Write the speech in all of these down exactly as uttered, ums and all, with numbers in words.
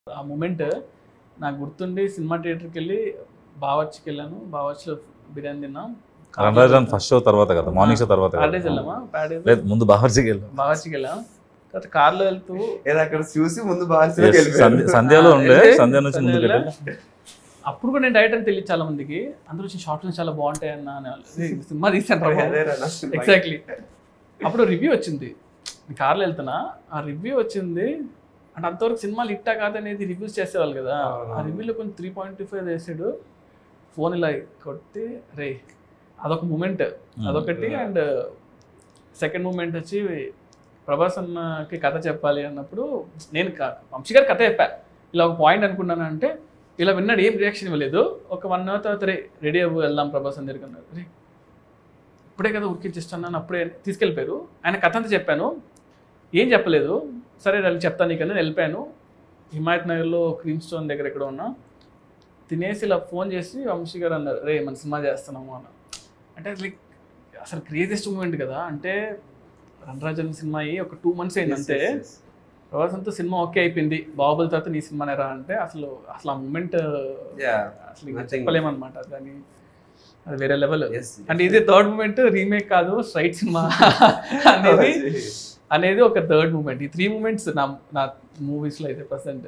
ఆ మూమెంట్ నాకు గుర్తుండి సినిమా థియేటర్కి వెళ్ళి బావర్చికి వెళ్ళాను. బావర్చిలో బిర్యానీ తిన్నాం. రణరాజన్ ఫస్ట్ షో తర్వాత కదా, మార్నింగ్ షో తర్వాత ప్యాడేజ్ వెళ్ళామా? ప్యాడేజ్ లేదు, ముందు బావర్చికి వెళ్ళాం. బావర్చికి వెళ్ళాం. తర్వాత కార్లో వెళ్తూ అక్కడ చూసి ముందు బాగా సంధ్యలో ఉండే, సంధ్య నుంచి ముందుకు వెళ్ళాం. అప్పుడు కూడా నేను డైరెక్ట్ అని తెలియదు చాలా మందికి. అందరూ వచ్చి షార్ట్లు చాలా బాగుంటాయి అన్న అనేవాళ్ళు. సినిమా తీసాను ఎగ్జాక్ట్లీ. అప్పుడు రివ్యూ వచ్చింది, కార్లో వెళ్తున్నా, ఆ రివ్యూ వచ్చింది. అంటే అంతవరకు సినిమాలు హిట్టా కాదనేది రివ్యూస్ చేసేవాళ్ళు కదా. ఆ రివ్యూలో కొంచెం త్రీ పాయింట్ టూ ఫైవ్ వేసాడు. ఫోన్ ఇలా కొట్టి రే, అదొక మూమెంట్, అదొకటి. అండ్ సెకండ్ మూమెంట్ వచ్చి ప్రభాస్ అన్నకి కథ చెప్పాలి అన్నప్పుడు నేను వంశీ గారు కథ చెప్పా. ఇలా ఒక పాయింట్ అనుకున్నాను అంటే ఇలా విన్నాడు, ఏం రియాక్షన్ ఇవ్వలేదు. ఒక వన్ అవర్ తర్వాత రే రెడీ అవ్వు వెళ్దాం ప్రభాస్ అని దగ్గరికి అన్నారు. రే ఇప్పుడే కదా ఉరికిచ్చిస్తున్నాను, అప్పుడే తీసుకెళ్ళిపోయారు. ఆయన కథ అంతా చెప్పాను, ఏం చెప్పలేదు. సరే వెళ్ళి చెప్తాను నీకు అని వెళ్ళిపోయాను. హిమాయత్ నగర్లో క్రీమ్ స్టోన్ దగ్గర ఎక్కడ ఉన్నా తినేసి ఇలా ఫోన్ చేసి వంశీ గారు అన్నారు, రే మన సినిమా చేస్తున్నాము అన్న. అంటే లైక్ అసలు క్రేజియస్ట్ మూమెంట్ కదా. అంటే రణరాజన్ సినిమా అయ్యి ఒక టూ మంత్స్ అయింది అంతే. ప్రభాస్ అంతా సినిమా ఓకే అయిపోయింది, బాహుబలి తర్వాత నీ సినిమానే రా అంటే అసలు అసలు ఆ మూమెంట్ అసలు చెప్పలేమన్నమాట. దాన్ని అది వేరే లెవెల్. అంటే ఇది థర్డ్ మూమెంట్, రీమేక్ కాదు, స్ట్రైట్ సినిమా అనేది అనేది ఒక థర్డ్ మూమెంట్. ఈ త్రీ మూమెంట్స్ నా నా మూవీస్లో అయితే ప్రజెంట్.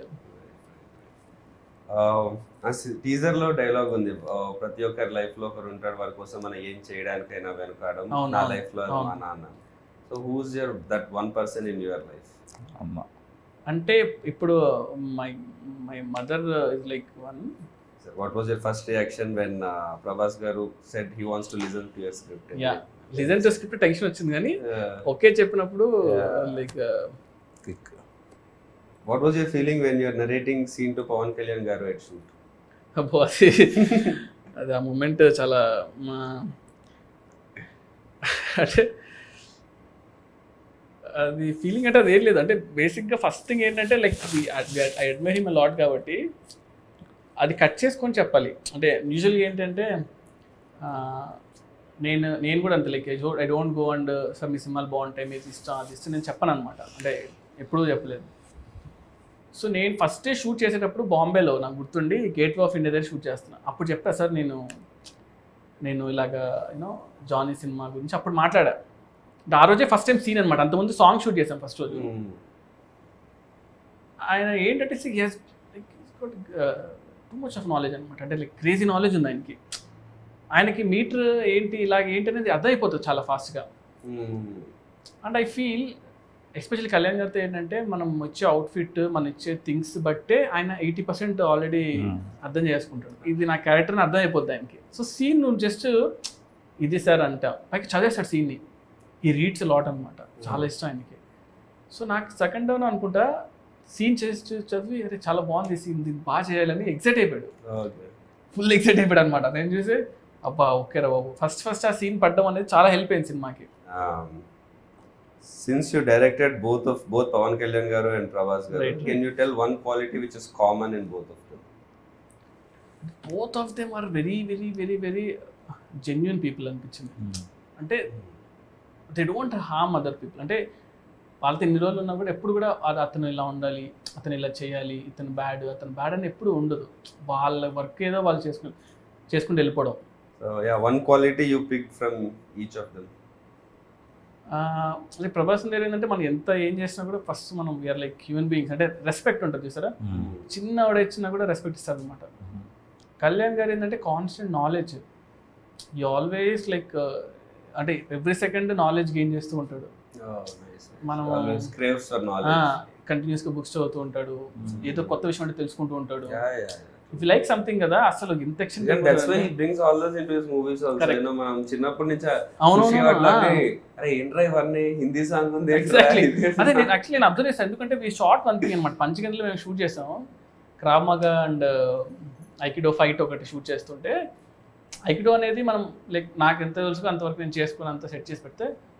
టీజర్ లో డైలాగ్ ఉంది, ప్రతి ఒక్కరి లైఫ్ లో ఒకరు ఉంటాడు, వారి కోసం మనం ఏం చేయడానికైనా వెనకాడడం. నా లైఫ్ లో మా నాన్న. So who's your that one person in your life? అమ్మ. అంటే ఇప్పుడు my my mother is like one. What was your first reaction when Prabhas గారు said he wants to listen to your script? Yeah, listen to script tension వచ్చింది, కానీ okay చెప్పినప్పుడు like kick. What was your feeling when you are narrating scene to Pawan Kalyan garu at shoot? అబ్బో అది ఆ moment చాలా మా అంటే అది ఫీలింగ్ అంటే అది ఏం లేదు. అంటే బేసిక్గా ఫస్ట్ థింగ్ ఏంటంటే like I admire him a lot కాబట్టి అది కట్ చేసుకొని చెప్పాలి. అంటే యూజువల్గా ఏంటంటే నేను నేను కూడా అంతే like I don't go and sir మీ సినిమాలు బాగుంటాయి, మీరు ఇష్టం అది ఇష్టం నేను చెప్పను అనమాట. అంటే ఎప్పుడూ చెప్పలేదు. సో నేను ఫస్ట్ షూట్ చేసేటప్పుడు బాంబేలో నాకు గుర్తుండి గేట్ వే ఆఫ్ ఇండియా దగ్గర షూట్ చేస్తున్నా. అప్పుడు చెప్పా, సార్ నేను నేను ఇలాగా యూనో జానీ సినిమా గురించి అప్పుడు మాట్లాడా. ఆ రోజే ఫస్ట్ టైం సీన్ అనమాట. అంతకుముందు సాంగ్ షూట్ చేశాం ఫస్ట్ రోజు. ఆయన ఏంటంటే he's like too much of knowledge అనమాట. అంటే లైక్ క్రేజీ నాలెడ్జ్ ఉంది ఆయనకి. ఆయనకి మీటర్ ఏంటి ఇలాగ ఏంటి అనేది అర్థమైపోతుంది చాలా ఫాస్ట్గా. And I feel especially Kalyan గారితో ఏంటంటే మనం వచ్చే అవుట్ఫిట్, మనం ఇచ్చే థింగ్స్ బట్టే ఆయన ఎయిటీ పర్సెంట్ ఆల్రెడీ అర్థం చేసుకుంటాడు. ఇది నా క్యారెక్టర్ని అర్థం అయిపోద్ది ఆయనకి. సో సీన్ నువ్వు జస్ట్ ఇది సార్ అంట పైకి చదివేస్తాడు సీన్ని. ఈ రీడ్స్ లాట్ అనమాట, చాలా ఇష్టం ఆయనకి. సో నాకు సెకండ్ డౌన్ అనుకుంటా సీన్ చేసి చదివి అరే చాలా బాగుంది సీన్, దీన్ని బాగా చేయాలని ఎక్సైట్ అయిపోయాడు, ఫుల్ ఎక్సైట్ అయిపోయాడు అనమాట. నేను చూసి అబ్బా ఓకే రా బాబు. ఫస్ట్ ఫస్ట్ ఆ సీన్ పడ్డం అనేది చాలా హెల్ప్ అయింది సినిమాకి. Since you directed both of both Pawan Kalyan garu and Prabhas garu, right, can right. you tell one quality which is common in both of them? Both of them are very very very very genuine people అనిపించింది. అంటే they don't harm other people. అంటే వాళ్ళతో ఎన్ని రోజులు ఉన్నా కూడా ఎప్పుడు కూడా అతను ఇలా ఉండాలి, అతను ఇలా చేయాలి, ఇతను బ్యాడ్ అతను బ్యాడ్ అని ఎప్పుడు ఉండదు. వాళ్ళ వర్క్ ఏదో వాళ్ళు చేసుకుని చేసుకుంటూ వెళ్ళిపోవడం. So yeah, one quality you picked from each of them. అంటే ప్రభాస్ దగ్గర ఏంటంటే మనం ఎంత ఏం చేసినా కూడా ఫస్ట్ మనం వీఆర్ లైక్ హ్యూమన్ బీయింగ్స్. అంటే రెస్పెక్ట్ ఉంటుంది చూసారా, చిన్నవాడు ఇచ్చినా కూడా రెస్పెక్ట్ ఇస్తారు అనమాట. కళ్యాణ్ గారు ఏంటంటే constant knowledge. You always like అంటే ఎవ్రీ సెకండ్ నాలెడ్జ్ గెయిన్ చేస్తూ ఉంటాడు. మనం కంటిన్యూస్గా బుక్స్ చదువుతూ ఉంటాడు, ఏదో కొత్త విషయం అంటే తెలుసుకుంటూ ఉంటాడు. ఇఫ్ యు లైక్ సంథింగ్ కదా అసలు ఇంత ఎక్షన్. That's why he brings all those into his movies also. You know, మనం చిన్నప్పటి నుంచి అరే ఏంట్రా ఇవన్నీ హిందీ సాంగ్ ఉంది. ఎగ్జాక్ట్లీ అదే నేను యాక్చువల్లీ నేను అబ్జర్వ్ చేస్తాను. ఎందుకంటే వీ షార్ట్ వన్ థింగ్ అనమాట. పంచగంటలో మేము షూట్ చేసాము. Krav Maga and aikido fight ఒకటి షూట్ చేస్తుంటే ఐకిడో అనేది మనం లైక్ నాకు ఎంత తెలుసు అంతవరకు నేను చేసుకుని అంత సెట్ చేసి పెడితే